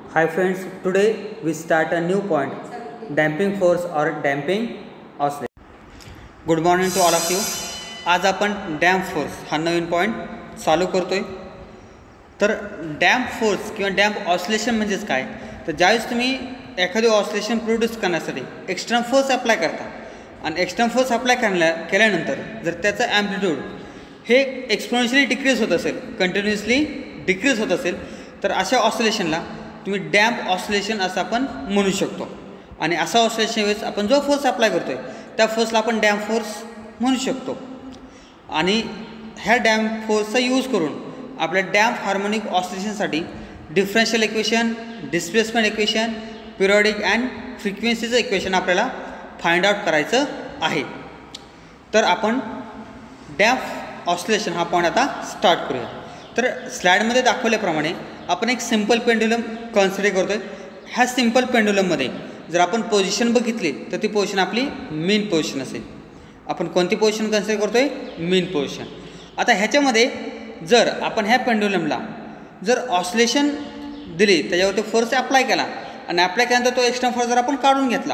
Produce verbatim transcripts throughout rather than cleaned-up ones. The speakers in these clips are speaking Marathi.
Hi friends, today we start a new point, damping force or damping oscillation. Good morning to all of you. आज आपण डॅम्प फोर्स हा नवीन पॉईंट चालू करतोय. तर डॅम्प फोर्स किंवा डॅम्प ऑसिलेशन म्हणजेच काय, तर ज्यावेळेस तुम्ही एखादी ऑसिलेशन प्रोड्यूस करण्यासाठी एक्स्टर्नल फोर्स अप्लाय करता आणि एक्स्टर्नल फोर्स अप्लाय करल्या केल्यानंतर जर त्याचा ॲम्प्लिट्यूड हे एक्सपोनेन्शियली डिक्रीज होत असेल, कंटिन्युअसली डिक्रीज होत असेल, तर अशा ऑसिलेशनला तुम्ही डॅम्प ऑसिलेशन असं आपण म्हणू शकतो. आणि असा ऑसिलेशन वेळेस आपण जो फोर्स अप्लाय करतो आहे त्या फोर्सला आपण डॅम्प फोर्स म्हणू शकतो. आणि ह्या डॅम्प फोर्सचा यूज करून आपल्या डॅम्प हार्मोनिक ऑसिलेशनसाठी differential equation, displacement equation, periodic and फ्रिक्वेन्सीचं इक्वेशन आपल्याला फाइंड आउट करायचं आहे. तर आपण डॅम्प ऑसिलेशन हा पॉईंट आता स्टार्ट करूया. तर स्लाईडमध्ये दाखवल्याप्रमाणे आपण एक सिंपल पेंड्युलम कन्सिडर करतो आहे. ह्या सिंपल पेंड्युलममध्ये जर आपण पोझिशन बघितली तर ती पोझिशन आपली मेन पोझिशन असेल. आपण कोणती पोझिशन कन्सिडर करतो आहे? Mean position. आता ह्याच्यामध्ये जर आपण ह्या पेंड्युलमला जर ऑसिलेशन दिली, त्याच्यावरती फोर्स अप्लाय केला आणि अप्लाय केल्यानंतर तो एक्स्टर्नल फोर्स जर आपण काढून घेतला,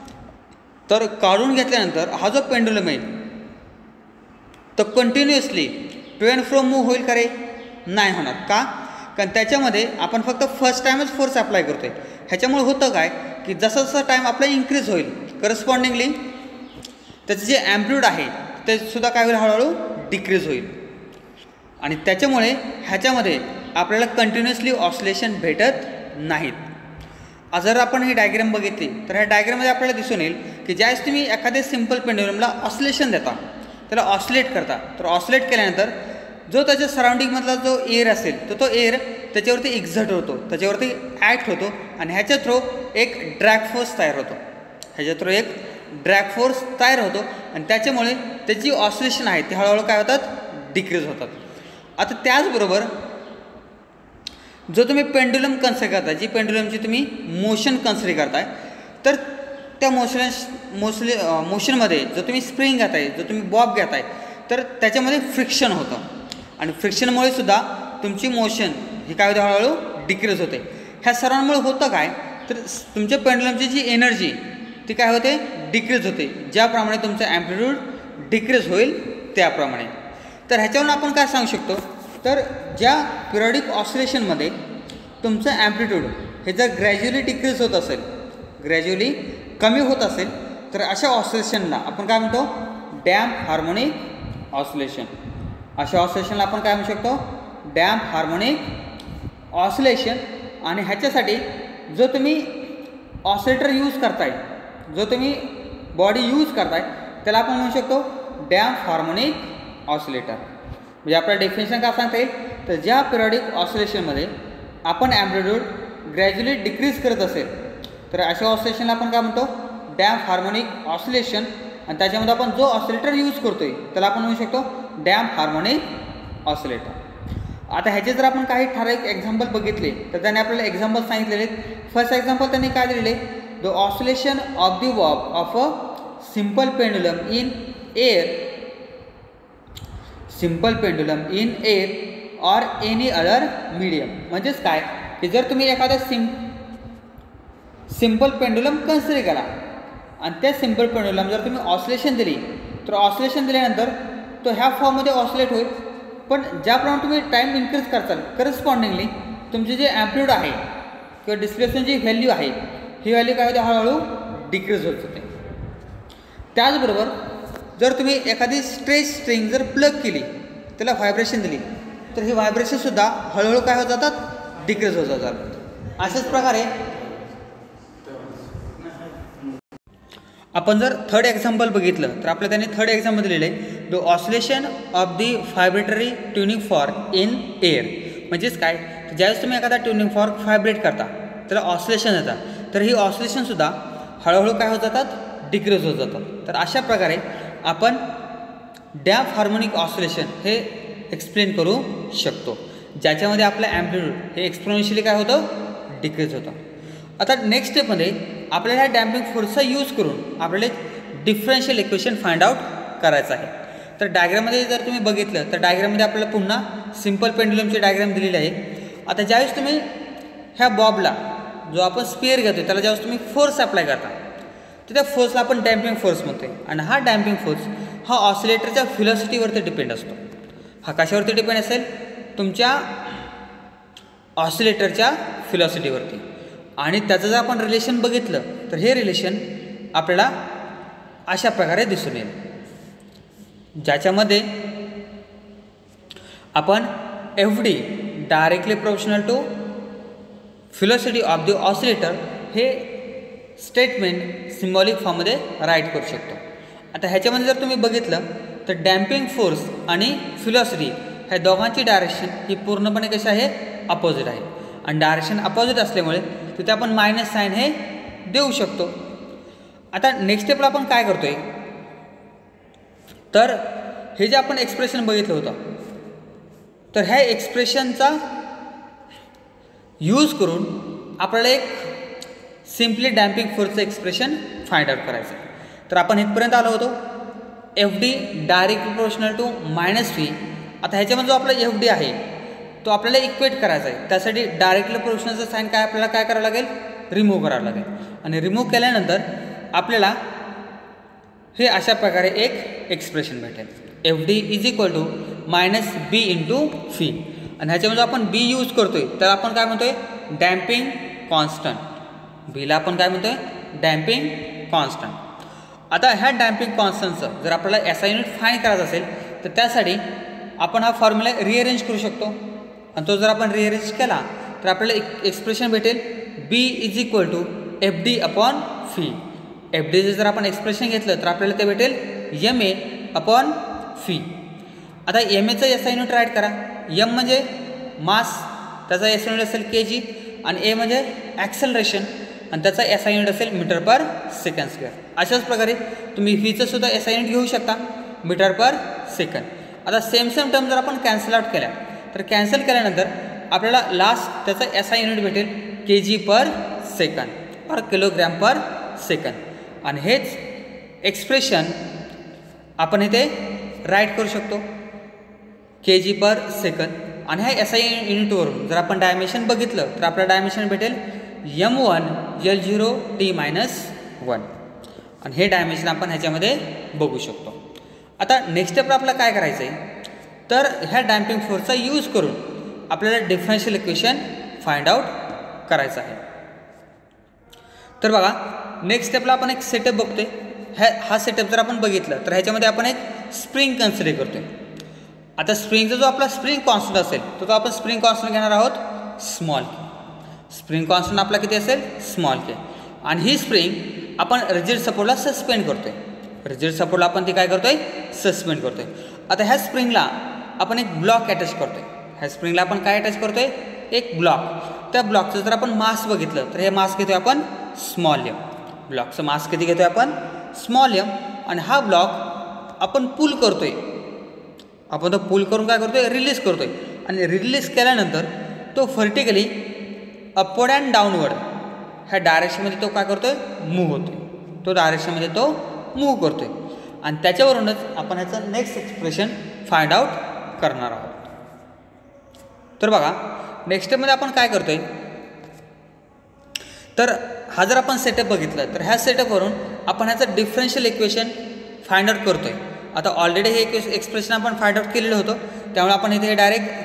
तर काढून घेतल्यानंतर हा जो पेंड्युलम आहे तो continuously to and fro move होईल का रे? नाही होणार. का? कारण त्याच्यामध्ये आपण फक्त फर्स्ट टाईमच फोर्स अप्लाय करतो आहे. ह्याच्यामुळे होतं काय की जसं जसं टाईम आपला इन्क्रीज होईल, करस्पॉन्डिंगली त्याचं जे ॲम्प्लिट्यूड आहे ते सुद्धा काय होईल, हळूहळू डिक्रीज होईल. आणि त्याच्यामुळे ह्याच्यामध्ये आपल्याला कंटिन्युअसली ऑसिलेशन भेटत नाहीत. जर आपण ही डायग्राम बघितली तर ह्या डायग्राममध्ये आपल्याला दिसून येईल की ज्यावेळेस तुम्ही एखाद्या सिंपल पेंड्युलमला ऑसिलेशन देता, त्याला ऑसिलेट करता, तर ऑसिलेट केल्यानंतर जो त्याच्या सराउंडिंगमधला जो एअर असेल तर तो एअर त्याच्यावरती एक्झर्ट होतो, त्याच्यावरती ॲक्ट होतो आणि ह्याच्या थ्रू एक ड्रॅग फोर्स तयार होतो. ह्याच्या थ्रू एक ड्रॅग फोर्स तयार होतो आणि त्याच्यामुळे त्याची ऑसिलेशन आहे ती हळूहळू काय होतात, डिक्रीज होतात. आता त्याचबरोबर जो तुम्ही पेंड्युलम कन्सिडर करताय, जी पेंड्युलमची तुम्ही मोशन कन्सिडर करताय, तर त्या मोशन मोसले मोशनमध्ये जो तुम्ही स्प्रिंग घेताय, जो तुम्ही बॉब घेताय, तर त्याच्यामध्ये फ्रिक्शन होतं आणि फ्रिक्शनमुळे सुद्धा तुमची मोशन ही काय होते, हळूहळू डिक्रीज होते. ह्या सर्वांमुळे होतं काय, तर तुमच्या पेंड्युलमची जी एनर्जी ती काय होते, डिक्रीज होते. ज्याप्रमाणे तुमचं ॲम्प्लिट्यूड डिक्रीज होईल त्याप्रमाणे. तर ह्याच्यावरून आपण काय सांगू शकतो, तर ज्या पिरियॉडिक ऑसिलेशनमध्ये तुमचं ॲम्प्लिट्यूड हे जर ग्रॅज्युअली डिक्रीज होत असेल, ग्रॅज्युअली कमी होत असेल, तर अशा ऑसिलेशनला आपण काय म्हणतो, डॅम्प हार्मोनिक ऑसिलेशन. अशा ऑसिलेशनला आपण काय म्हणू शकतो, डॅम्प हार्मोनिक ऑसिलेशन. आणि ह्याच्यासाठी जो तुम्ही ऑसिलेटर यूज करताय, जो तुम्ही बॉडी यूज करताय, त्याला आपण म्हणू शकतो डॅम्प हार्मोनिक ऑसिलेटर. म्हणजे आपल्याला डेफिनेशन काय सांगता येईल, तर ज्या पिरियॉडिक ऑसिलेशनमध्ये आपण ॲम्प्लिट्यूड ग्रॅज्युअली डिक्रीज करत असेल, तर अशा ऑसिलेशनला आपण काय म्हणतो, डॅम्प हार्मोनिक ऑसिलेशन. आणि त्याच्यामध्ये आपण जो ऑसिलेटर यूज करतोय त्याला आपण म्हणू शकतो डॅम्प हार्मोनिक ऑसिलेटर. आता ह्याचे जर आपण काही ठराविक एक्झाम्पल बघितले तर त्याने आपल्याला एक्झाम्पल सांगितलेले. फर्स्ट एक्झाम्पल त्यांनी काय दिलेले, the oscillation of the bob of a simple pendulum in air, simple pendulum in air or any other medium. म्हणजेच काय की जर तुम्ही एखादा सिम सिंपल पेंडुलम कन्सिडर केला आणि त्या सिंपल पेंडुलम जर तुम्ही ऑसिलेशन दिली, तर ऑसिलेशन दिल्यानंतर तो ह्या फॉर्ममध्ये ऑसिलेट होईल. पण ज्याप्रमाणे तुम्ही टाईम इन्क्रीज करताल, करस्पॉन्डिंगली तुमचे जे ॲम्प्लिट्यूड आहे किंवा डिस्प्लेसमेंटची व्हॅल्यू आहे ही व्हॅल्यू काय होते, हळूहळू डिक्रीज होत होते. त्याचबरोबर जर तुम्ही एखादी स्ट्रेच स्ट्रिंग जर प्लग केली, त्याला व्हायब्रेशन दिली, तर ही व्हायब्रेशनसुद्धा हळूहळू काय होत जातात, डिक्रीज होत जातात. अशाच प्रकारे आपण जर थर्ड एक्झाम्पल बघितलं तर आपल्या त्यांनी थर्ड एक्झाम्पल दिलेलं आहे, the oscillation of the vibratory tuning fork in air. म्हणजेच काय, ज्यावेळेस तुम्ही एखादा ट्युनिंग फॉर्क व्हायब्रेट करता, त्याला ऑसिलेशन येतात, तर ही ऑसिलेशनसुद्धा हळूहळू काय होत जातात, डिक्रीज होत जातात. तर अशा प्रकारे आपण डॅम्प हार्मोनिक ऑसिलेशन हे एक्सप्लेन करू शकतो, ज्याच्यामध्ये आपलं ॲम्प्लिट्यूड हे एक्सपोनेन्शियली काय होतं, डिक्रीज होतं. आता नेक्स्ट स्टेपमध्ये आपल्याला ह्या डॅम्पिंग फोर्सचा यूज करून आपल्याला डिफरन्शियल इक्वेशन फाइंड आउट करायचं आहे. तर डायग्राममध्ये जर तुम्ही बघितलं तर डायग्राममध्ये आपल्याला पुन्हा सिंपल पेंडुलमची डायग्राम दिलेली आहे. आता ज्यावेळेस तुम्ही ह्या बॉबला जो आपण स्पिअर घेतो त्याला ज्यावेळेस तुम्ही फोर्स अप्लाय करता तर त्या फोर्सला आपण डॅम्पिंग फोर्स म्हणतोय. आणि हा डॅम्पिंग फोर्स हा ऑसिलेटरच्या व्हेलॉसिटीवरती डिपेंड असतो. हा कशावरती डिपेंड असेल? तुमच्या ऑसिलेटरच्या व्हेलॉसिटीवरती. आणि त्याचं जर आपण रिलेशन बघितलं तर हे रिलेशन आपल्याला अशा प्रकारे दिसून येईल, ज्याच्यामध्ये आपण F D directly proportional to velocity of the oscillator हे स्टेटमेंट सिम्बॉलिक फॉर्ममध्ये राईट करू शकतो. आता ह्याच्यामध्ये जर तुम्ही बघितलं तर डॅम्पिंग फोर्स आणि व्हेलॉसिटी ह्या दोघांची डायरेक्शन ही पूर्णपणे कशी आहे? अपोजिट आहे. आणि डायरेक्शन अपोजिट असल्यामुळे तिथे आपण मायनस साईन हे देऊ शकतो. आता नेक्स्ट स्टेपला आपण काय करतोय तर हे जे आपण एक्सप्रेशन बघितलं होतं तर ह्या एक्सप्रेशनचा यूज करून आपल्याला एक सिम्पली डॅम्पिंग फोर्सचं एक्सप्रेशन फाइंड आउट करायचं. तर आपण इथपर्यंत आलो होतो F D direct proportional to minus V. आता ह्याच्यामध्ये जो आपला एफ डी आहे तो आपल्याला इक्वेट करायचा आहे. त्यासाठी डायरेक्टली प्रोपोर्शनलचं साईन काय आपल्याला काय करावं लागेल? रिमूव्ह करावं लागेल. आणि रिमूव्ह केल्यानंतर आपल्याला हे अशा प्रकारे एक एक्सप्रेशन भेटेल. F D is equal to minus B into V. आणि ह्याच्यामध्ये आपण बी यूज करतोय तर आपण काय म्हणतोय? Damping constant. बीला आपण काय म्हणतोय? Damping constant. आता ह्या डॅम्पिंग कॉन्स्टंटचं जर आपल्याला एस आय युनिट फाईंड करायचं असेल तर त्यासाठी आपण हा फॉर्म्युला रिअरेंज करू शकतो. आणि तो जर आपण रिअरेंज केला तर आपल्याला एक एक्सप्रेशन भेटेल B is equal to F D upon V. F डीचं जर आपण एक्सप्रेशन घेतलं तर आपल्याला ते भेटेल एम ए अपॉन व्ही. आता एम एचं एस आय युनिट राईट करा. एम म्हणजे मास, त्याचा एस आय युनिट असेल के जी. आणि ए म्हणजे ॲक्सेलरेशन आणि त्याचा एस आय युनिट असेल मीटर पर सेकंड स्क्वेअर. अशाच प्रकारे तुम्ही व्हीचं सुद्धा एस आय युनिट घेऊ शकता मीटर पर सेकंड. आता सेम सेम टर्म जर आपण कॅन्सल आउट केल्या तर कॅन्सल केल्यानंतर आपल्याला लास्ट त्याचा एस आय युनिट भेटेल के जी पर सेकंड और किलोग्रॅम पर सेकंड. आणि हेच एक्सप्रेशन आपण इथे राईट करू शकतो के जी पर सेकंड. आणि ह्या एस आय युनिटवरून जर आपण डायमेन्शन बघितलं तर आपलं डायमेन्शन भेटेल M one L zero T minus one. आणि हे डायमेन्शन आपण ह्याच्यामध्ये बघू शकतो. आता नेक्स्ट स्टेपला आपल्याला काय करायचं आहे तर ह्या डॅम्पिंग फोर्सचा यूज करून आपल्याला डिफरन्शियल इक्वेशन फाइंड आउट करायचं आहे. तर बघा नेक्स्ट स्टेपला आपण एक सेटअप बघतोय. ह्या हा सेटअप जर आपण बघितलं तर ह्याच्यामध्ये आपण एक स्प्रिंग कन्सिडर करतोय. आता स्प्रिंगचा जो आपला स्प्रिंग कॉन्स्टंट असेल तो तो आपण स्प्रिंग कॉन्स्टंट घेणार आहोत स्मॉल के. स्प्रिंग कॉन्स्टंट आपला किती असेल? Small K. आणि ही स्प्रिंग आपण रिजिड सपोर्टला सस्पेंड करतोय. रिजिड सपोर्टला आपण ती काय करतोय? सस्पेंड करतोय. आता ह्या स्प्रिंगला आपण एक ब्लॉक अटॅच करतोय. ह्या स्प्रिंगला आपण काय अटॅच करतोय? एक ब्लॉक. त्या ब्लॉकचं जर आपण मास बघितलं तर हे मास घेतोय आपण स्मॉल एम. ब्लॉकचं मास किती घेतोय आपण? Small M. आणि हा ब्लॉक आपण पुल करतोय. आपण तो पुल करून काय करतोय? रिलीज करतोय. आणि रिलीज केल्यानंतर तो व्हर्टिकली अपवर्ड अँड डाऊनवर्ड ह्या डायरेक्शनमध्ये तो काय करतोय? मूव्ह होतोय. तो डायरेक्शनमध्ये तो मूव्ह करतोय. आणि त्याच्यावरूनच आपण ह्याचं नेक्स्ट एक्सप्रेशन फाइंड आउट करणार आहोत. तर बघा नेक्स्ट स्टेपमध्ये आपण काय करतोय तर हा जर आपण सेटअप बघितलं तर ह्या सेटअपवरून आपण ह्याचं डिफरन्शियल इक्वेशन फाइंड आउट करतोय. आता ऑलरेडी हे एक्सप्रेशन आपण फाइंड आउट केलेलं होतं त्यामुळे आपण इथे डायरेक्ट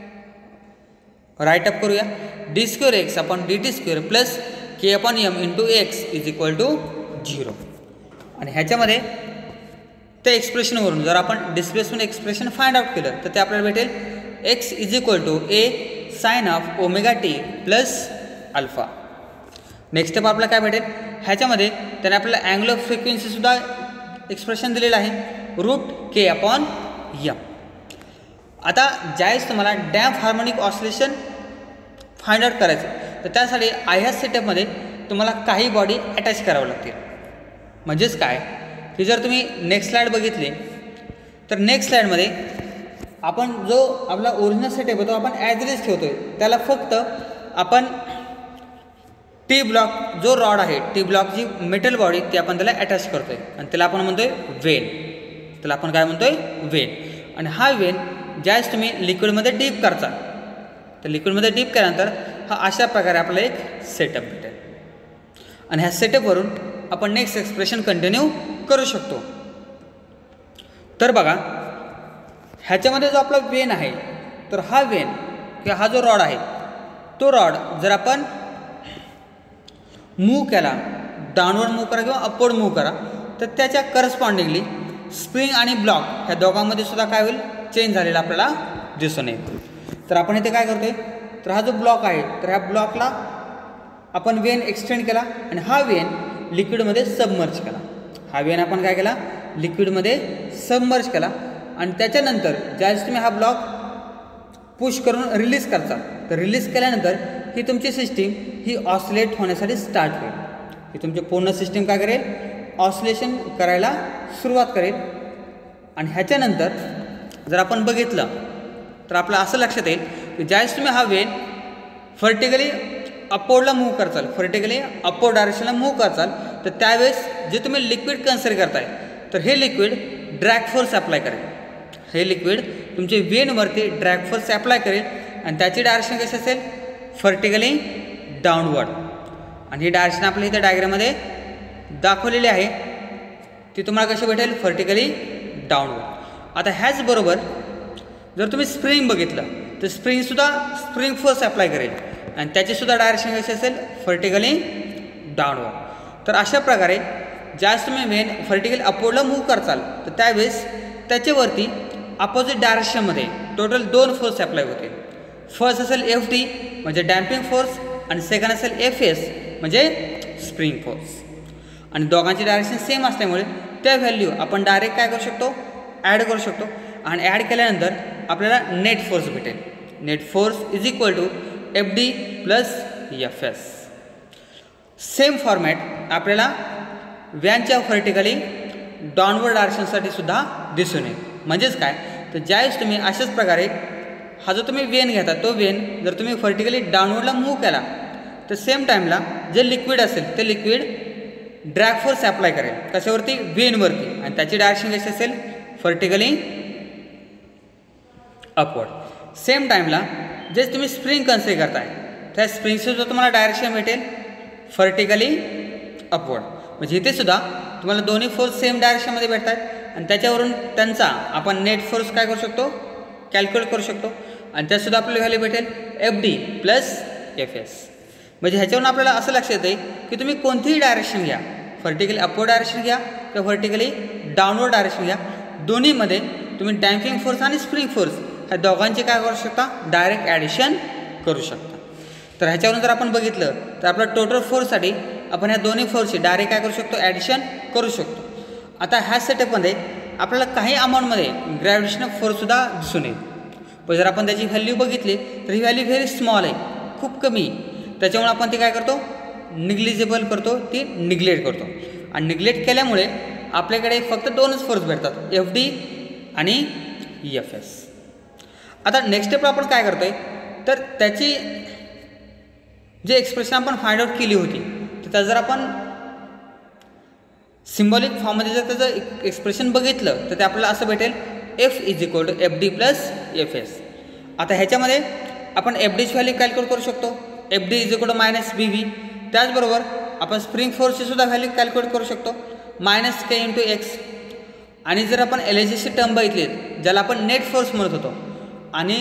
राईट अप करूया. D square X upon D T square plus K upon M into X is equal to zero. आणि ह्याच्यामध्ये त्या एक्सप्रेशनवरून जर आपण डिस्प्लेसमेंट एक्सप्रेशन फाइंड आउट केलं तर ते आपल्याला भेटेल X is equal to A sine of omega T plus alpha. Next step आपल्याला काय भेटेल? ह्याच्यामध्ये त्याने आपल्याला अँगल ऑफ फ्रिक्वेन्सीसुद्धा एक्सप्रेशन दिलेलं आहे रूट के अपॉन यम. आता ज्यावेळेस तुम्हाला damp harmonic oscillation find out करायचं तर त्यासाठी आय ह्या सेटअपमध्ये तुम्हाला काही बॉडी अटॅच करावं लागतील. म्हणजेच काय की जर तुम्ही नेक्स्ट स्लाईड बघितली तर नेक्स्ट स्लाईडमध्ये आपण जो आपला ओरिजिनल सेटअप आहे तो आपण ॲज इट इज ठेवतोय. त्याला फक्त आपण टी ब्लॉक जो रॉड आहे टी ब्लॉकची मेटल बॉडी ती आपण त्याला अटॅच करतोय आणि त्याला आपण म्हणतोय वेन. त्याला आपण काय म्हणतोय? वेन. आणि हा वेन ज्यावेळेस तुम्ही लिक्विडमध्ये डीप करता तर लिक्विडमध्ये डीप केल्यानंतर हा अशा प्रकारे आपल्याला एक सेटअप भेटेल आणि ह्या सेटअपवरून आपण नेक्स्ट एक्सप्रेशन कंटिन्यू करू शकतो. तर बघा ह्याच्यामध्ये जो आपला वेन आहे तर हा वेन किंवा हा जो रॉड आहे तो रॉड जर आपण मूव केला, डाऊनवर्ड मूव करा किंवा अपवर्ड मूव करा, तर त्याच्या करस्पॉन्डिंगली स्प्रिंग आणि ब्लॉक ह्या दोघांमध्ये सुद्धा काय होईल, चेंज झालेला आपल्याला दिसून येईल. तर आपण इथे काय करतोय, तर हा जो ब्लॉक आहे तर ह्या ब्लॉकला आपण वेन एक्सटेंड केला आणि हा वेन लिक्विडमध्ये सबमर्ज केला. हा वेन आपण काय केला, लिक्विडमध्ये सबमर्ज केला आणि त्याच्यानंतर ज्यावेळेस तुम्ही हा ब्लॉक पुश करून रिलीज करता, तर रिलीज केल्यानंतर ही तुमची सिस्टीम ही ऑसिलेट होण्यासाठी स्टार्ट होईल. ही तुमची पूर्ण सिस्टीम काय करेल, ऑसिलेशन करायला सुरुवात करेल. आणि ह्याच्यानंतर जर आपण बघितलं तर आपलं असं लक्षात येईल की ज्यावेळेस तुम्ही हा वेन व्हर्टिकली अपवर्डला मूव्ह करचाल, व्हर्टिकली अपवर्ड डायरेक्शनला मूव्ह करचाल, तर त्यावेळेस जे तुम्ही लिक्विड कन्सिडर करताय तर हे लिक्विड ड्रॅग फोर्स अप्लाय करेल. हे लिक्विड तुमचे वेनवरती ड्रॅग फोर्स अप्लाय करेल आणि त्याची डायरेक्शन कशी असेल, व्हर्टिकली डाऊनवर्ड. आणि ही डायरेक्शन आपल्या इथे डायग्राममध्ये दाखवलेली आहे, ती तुम्हाला कशी भेटेल, व्हर्टिकली डाऊनवर्ड. आता ह्याचबरोबर जर तुम्ही स्प्रिंग बघितलं तर स्प्रिंगसुद्धा स्प्रिंग फोर्स अप्लाय करेल आणि त्याचीसुद्धा डायरेक्शन कशी असेल, व्हर्टिकली डाऊनवर्ड. तर अशा प्रकारे ज्यावेळेस तुम्ही वेन व्हर्टिकली अपवर्डला मूव्ह करचाल तर त्यावेळेस त्याच्यावरती अपोजिट डायरेक्शनमध्ये टोटल दोन फोर्स अप्लाय होतील. फर्स्ट असेल एफ टी म्हणजे डॅम्पिंग फोर्स आणि सेकंड असेल एफ एस म्हणजे स्प्रिंग फोर्स. आणि दोघांची डायरेक्शन सेम असल्यामुळे त्या व्हॅल्यू आपण डायरेक्ट काय करू शकतो, ॲड करू शकतो. आणि ॲड केल्यानंतर आपल्याला नेट फोर्स भेटेल. Net force is equal to F D plus F S. Same format आपल्याला व्हॅनच्या व्हर्टिकली डाऊनवर्ड डायरेक्शनसाठी सुद्धा दिसून येईल. म्हणजेच काय, तर ज्यावेळेस तुम्ही अशाच प्रकारे हा जो तुम्ही वेन घेता तो वेन जर तुम्ही व्हर्टिकली डाऊनवर्डला मूव्ह केला तर सेम टाईमला जे लिक्विड असेल ते लिक्विड ड्रॅग फोर्स अप्लाय करेल. कशावरती, वेनवरती. आणि त्याची डायरेक्शन कशी असेल, व्हर्टिकली अपवर्ड. सेम टाईमला जे तुम्ही स्प्रिंग कन्सिडर करताय त्या स्प्रिंगचं तुम्हाला डायरेक्शन भेटेल व्हर्टिकली अपवर्ड. म्हणजे इथे सुद्धा तुम्हाला दोन्ही फोर्स सेम डायरेक्शनमध्ये भेटत आहेत आणि त्याच्यावरून त्यांचा आपण नेट फोर्स काय करू शकतो, कॅल्क्युलेट करू शकतो. आणि त्यातसुद्धा आपल्याला व्हॅल्यू भेटेल F D plus F S. म्हणजे ह्याच्यावरून आपल्याला असं लक्षात येते की तुम्ही कोणतीही डायरेक्शन घ्या, व्हर्टिकली अपवर्ड डायरेक्शन घ्या किंवा व्हर्टिकली डाऊनवर्ड डायरेक्शन घ्या, दोन्हीमध्ये तुम्ही डॅम्पिंग फोर्स आणि स्प्रिंग फोर्स ह्या दोघांचे काय करू शकता, डायरेक्ट ॲडिशन करू शकता. तर ह्याच्यावरून जर आपण बघितलं तर आपल्या टोटल फोर्ससाठी आपण ह्या दोन्ही फोर्सची डायरेक्ट काय करू शकतो, ॲडिशन करू शकतो. आता ह्या सेटअपमध्ये आपल्याला काही अमाऊंटमध्ये ग्रॅव्हिटेशनल फोर्ससुद्धा दिसून येईल. पण जर आपण त्याची व्हॅल्यू बघितली तर ही व्हॅल्यू व्हेरी स्मॉल आहे, खूप कमी. त्याच्यामुळे आपण ते काय करतो, निग्लिजिबल करतो, ती निग्लेक्ट करतो. आणि निग्लेक्ट केल्यामुळे आपल्याकडे फक्त दोनच फोर्स भेटतात, एफ डी आणि एफ एस. आता नेक्स्ट स्टेप आपण काय करतोय, तर त्याची जे एक्सप्रेशन आपण फाइंड आउट केली होती तर त्याचं जर आपण सिम्बॉलिक फॉर्ममध्ये जर त्याचं एक्सप्रेशन बघितलं तर ते आपल्याला असं भेटेल, F is equal to F D plus F S. आता ह्याच्यामध्ये आपण एफ डीची व्हॅल्यू कॅल्क्युलेट करू शकतो, F D is equal to minus B V. त्याचबरोबर आपण स्प्रिंग फोर्सची सुद्धा व्हॅल्यू कॅल्क्युलेट करू शकतो, मायनस के इंटू एक्स. आणि जर आपण एल एच एसची टर्म बघितली ज्याला आपण नेट फोर्स म्हणत होतो आणि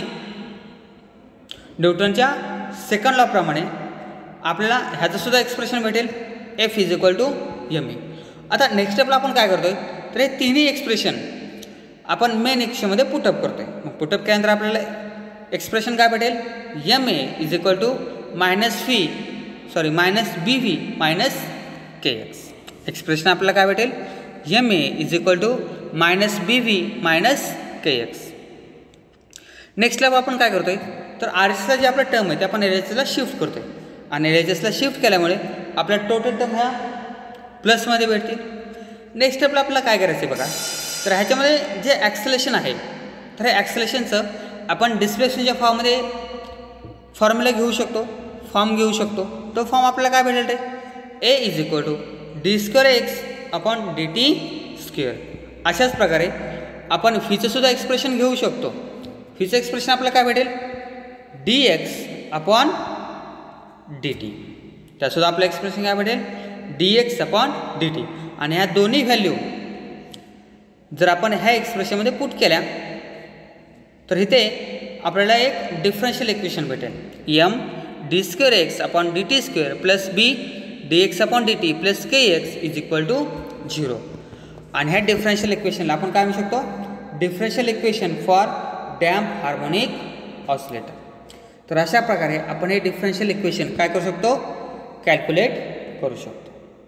न्यूटनच्या सेकंड लॉप्रमाणे आपल्याला ह्याचंसुद्धा एक्सप्रेशन भेटेल, F is equal to M E. आता नेक्स्ट स्टेपला आपण काय करतोय, तर हे तिन्ही एक्सप्रेशन आपण मेन इक्वेशनमध्ये पुटअप करतोय. मग पुटअप केल्यानंतर आपल्याला एक्सप्रेशन काय भेटेल, M A is equal to minus V sorry minus B V minus K X. Expression आपल्याला काय भेटेल, M A is equal to minus B V minus K X. Next step आपण काय करतोय, तर आर एस एसला जे आपला टर्म आहे ते आपण एल एच एसला शिफ्ट करतोय. आणि एल एच एसला शिफ्ट केल्यामुळे आपल्या टोटल टर्म ह्या प्लसमध्ये भेटतील. नेक्स्ट स्टेपला आपल्याला काय करायचं आहे बघा, तर ह्याच्यामध्ये जे ॲक्सेलेशन आहे तर हे ॲक्सेलेशनचं आपण डिस्प्लेशनच्या फॉर्ममध्ये फॉर्म्युला घेऊ शकतो, फॉर्म घेऊ शकतो. तो फॉर्म आपल्याला काय भेटेल, ते A is equal to D square X upon D T square. अशाच प्रकारे आपण फीचंसुद्धा एक्सप्रेशन घेऊ शकतो. फीचं एक्सप्रेशन आपल्याला काय भेटेल, D X upon D T. त्यासुद्धा आपलं एक्सप्रेशन काय भेटेल D X upon D T. आणि ह्या दोन्ही व्हॅल्यू जर आपण ह्या एक्सप्रेशनमध्ये पुट केल्या तर इथे आपल्याला एक डिफरन्शियल इक्वेशन भेटेल M D square X upon D T square plus B D X upon D T plus K X is equal to zero. आणि ह्या डिफरन्शियल इक्वेशनला आपण काय म्हणू शकतो differential equation for damp harmonic oscillator. तर अशा प्रकारे आपण हे डिफरन्शियल इक्वेशन काय करू शकतो कॅल्क्युलेट करू शकतो.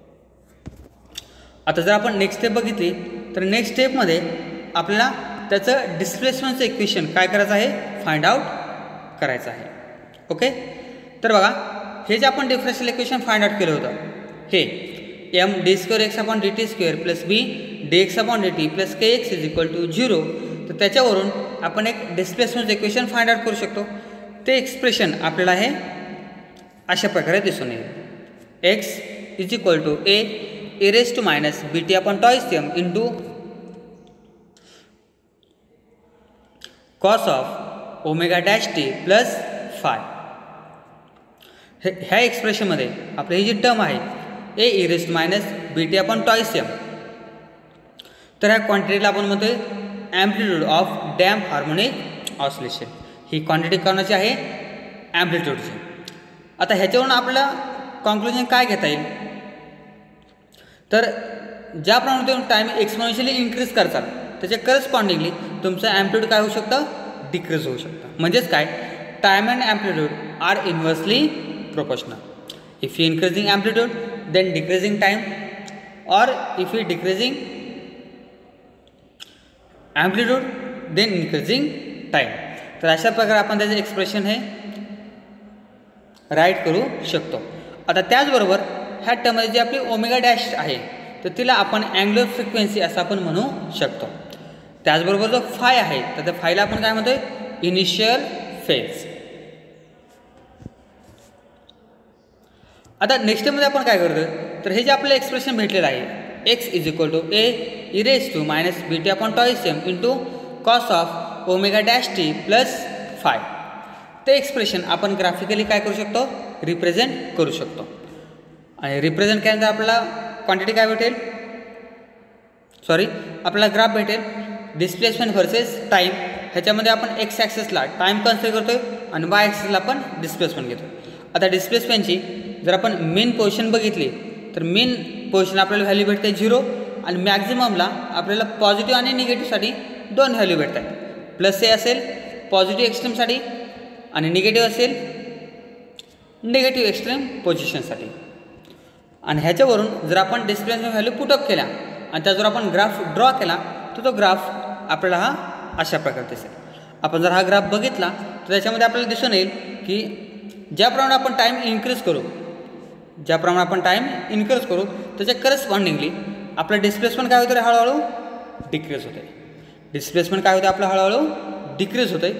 आता जर आपण नेक्स्ट स्टेप बघितली तर नेक्स्ट स्टेपमध्ये आपल्याला त्याचं डिस्प्लेसमेंटचं इक्वेशन काय करायचं आहे फाइंड आउट करायचं आहे. ओके. तर बघा हे जे आपण डिफरन्शियल इक्वेशन फाइंड आउट केलं होतं हे M D square X upon D T square plus B D X upon D T plus K X is equal to zero. तर त्याच्यावरून आपण एक डिस्प्लेसमेंटचं इक्वेशन फाइंड आउट करू शकतो. ते एक्सप्रेशन आपल्याला हे अशा प्रकारे दिसून येईल X is equal to A A raise to minus B T upon twice M into cos of omega dash T plus phi. हे ह्या एक्सप्रेशनमध्ये आपली ही जी टर्म आहे A E raise to minus B T upon twice M. तर ह्या क्वांटिटीला आपण म्हणतोय amplitude of damp harmonic oscillation. ही क्वांटिटी कोणाची आहे ॲम्प्लिट्यूडची. आता ह्याच्यावरून आपल्याला कॉन्क्लुजन काय घेता येईल तर ज्याप्रमाणे तुम्ही टाईम एक्सपोनेन्शियली इन्क्रीज करताल त्याच्या करस्पॉन्डिंगली तुमचं ॲम्प्लिट्यूड काय होऊ शकतं डिक्रीज होऊ शकतं. म्हणजेच काय time and amplitude are inversely proportional. If you increasing amplitude then decreasing time और if you decreasing amplitude then increasing time. तर अशा प्रकारे आपण त्याचे एक्सप्रेशन हे राईट करू शकतो. आता त्याचबरोबर ह्या टर्ममध्ये जी आपली ओमेगा डॅश आहे तर तिला आपण अँग्युलर फ्रिक्वेन्सी असं आपण म्हणू शकतो. त्याचबरोबर जो फाय आहे तर त्या फायला आपण काय म्हणतोय इनिशियल फेज. आता नेक्स्ट स्टेपमध्ये आपण काय करतोय तर हे जे आपलं एक्सप्रेशन भेटलेलं आहे X is equal to A e raise to minus B T upon twice M into cos of omega dash T plus phi. ते एक्सप्रेशन आपण ग्राफिकली काय करू शकतो रिप्रेझेंट करू शकतो. आणि रिप्रेझेंट केल्यानंतर आपल्याला क्वांटिटी काय भेटेल सॉरी आपल्याला ग्राफ भेटेल डिस्प्लेसमेंट व्हर्सेस टाईम. ह्याच्यामध्ये आपण एक्स ॲक्सेसला टाईम कन्सिडर करतोय आणि वाय ॲक्सेसला आपण डिस्प्लेसमेंट घेतो. आता डिस्प्लेसमेंटची जर आपण मेन पोझिशन बघितली तर मेन पोझिशन आपल्याला व्हॅल्यू भेटते झिरो आणि मॅक्झिममला आपल्याला पॉझिटिव्ह आणि निगेटिव्हसाठी दोन व्हॅल्यू भेटतात. प्लस ए असेल पॉझिटिव्ह एक्स्ट्रीमसाठी आणि निगेटिव्ह असेल निगेटिव्ह एक्स्ट्रीम पोझिशनसाठी. आणि ह्याच्यावरून जर आपण डिस्प्लेसमेंट व्हॅल्यू पुटअप केल्या आणि त्याच्यावर आपण ग्राफ ड्रॉ केला तर तो ग्राफ आपल्याला हा अशा प्रकारे दिसेल. आपण जर हा ग्राफ बघितला तर त्याच्यामध्ये आपल्याला दिसून येईल की ज्याप्रमाणे आपण टाईम इन्क्रीज करू ज्याप्रमाणे आपण टाईम इन्क्रीज करू त्याच्या करस्पॉन्डिंगली आपलं डिस्प्लेसमेंट काय होतं रे हळूहळू डिक्रीज होते. डिस्प्लेसमेंट काय होतं आपलं हळूहळू डिक्रीज होते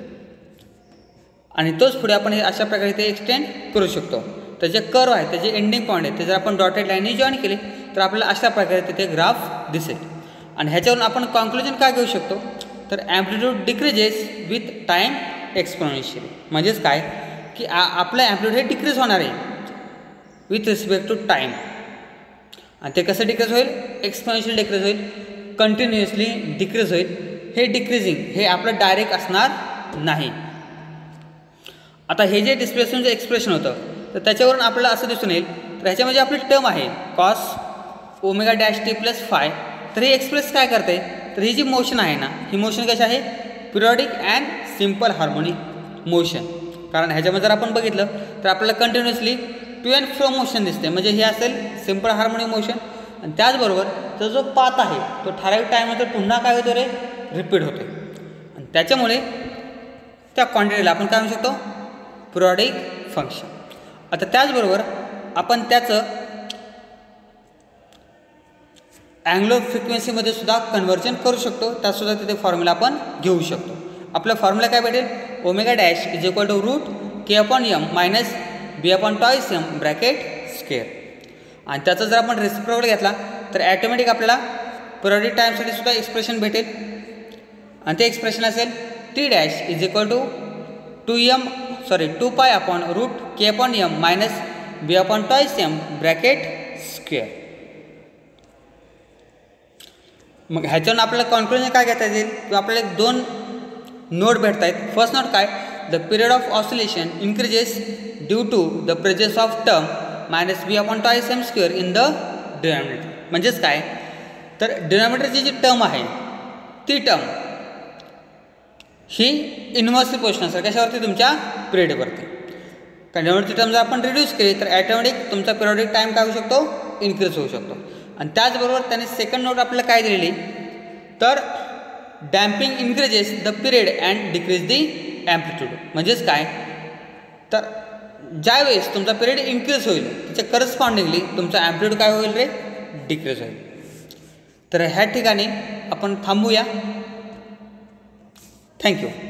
आणि तोच पुढे आपण हे अशा प्रकारे ते एक्सटेंड करू शकतो. त्याचे कर्व आहे त्याचे एंडिंग पॉईंट आहे ते जर आपण डॉटेड लाईनने जॉईन केले तर आपल्याला अशा प्रकारे तिथे ग्राफ दिसेल. आणि ह्याच्यावरून आपण कॉन्क्लुजन काय घेऊ शकतो तर amplitude decreases with time exponentially. म्हणजेच काय की आ आपलं ॲम्प्लिट्यूड हे डिक्रीज होणार आहे विथ रिस्पेक्ट टू टाईम. आणि ते कसं डिक्रीज होईल एक्सपोनेन्शियल डिक्रीज होईल कंटिन्युअसली डिक्रीज होईल. हे डिक्रीजिंग हे आपलं डायरेक्ट असणार नाही. आता हे जे डिस्प्लेसमेंटचं एक्सप्रेशन होतं तर त्याच्यावरून आपल्याला असं दिसून येईल तर ह्याच्यामध्ये आपली टर्म आहे cos omega dash T plus phi. तर हे एक्सप्रेस काय करते तर ही जी मोशन आहे ना ही मोशन कशी आहे periodic and simple harmonic motion. कारण ह्याच्यामध्ये जर आपण बघितलं तर आपल्याला continuously to and fro motion दिसते म्हणजे हे असेल सिम्पल हार्मोनिक मोशन. आणि त्याचबरोबर तो जो पाथ आहे तो ठराविक टाईमनंतर पुन्हा काय होतो रे रिपीट होतो. आणि त्याच्यामुळे त्या क्वांटिटीला आपण काय म्हणू शकतो पिरियॉडिक फंक्शन. आता त्याचबरोबर आपण त्याचं अँग्युलर फ्रिक्वेन्सीमध्ये सुद्धा कन्व्हर्जन करू शकतो. त्यातसुद्धा तिथे फॉर्म्युला आपण घेऊ शकतो. आपला फॉर्म्युला काय भेटेल omega dash is equal to root K upon M minus B upon twice M bracket square. आणि त्याचा जर आपण रेसिप्रोकल घेतला तर ॲटोमॅटिक आपल्याला पिरियॉडिक टाईमसाठी सुद्धा एक्सप्रेशन भेटेल. आणि ते एक्सप्रेशन असेल T dash is equal to two M sorry two pi upon root K upon M minus B upon twice M bracket square. मग ह्याच्यावरून आपल्याला कॉन्क्लुजन काय घेता येईल किंवा आपल्याला एक दोन नोट भेटत आहेत. फर्स्ट नोट काय, the period of oscillation increases due to the presence of term minus B upon twice M square in the denominator. म्हणजेच काय, तर डिनॉमिनेटरची जी टर्म आहे ती टर्म ही इन्व्हर्सली पोझिशन असेल कशावरती, तुमच्या पिरियडवरती. कारण डिनॉमिनेटरची टर्म जर आपण रिड्यूस केली तर ॲटोमॅटिक तुमचा पिरियडिक टाईम काय होऊ शकतो, इन्क्रीज होऊ शकतो. आणि त्याचबरोबर त्याने सेकंड नोट आपल्याला काय दिलेली, तर damping increases the period and decrease the amplitude. म्हणजेच काय, तर ज्यावेळेस तुमचा पिरियड इन्क्रीज होईल त्याच्या करस्पॉन्डिंगली तुमचा ॲम्प्लिट्यूड काय होईल रे, डिक्रीज होईल. तर ह्या ठिकाणी आपण थांबूया. थँक्यू.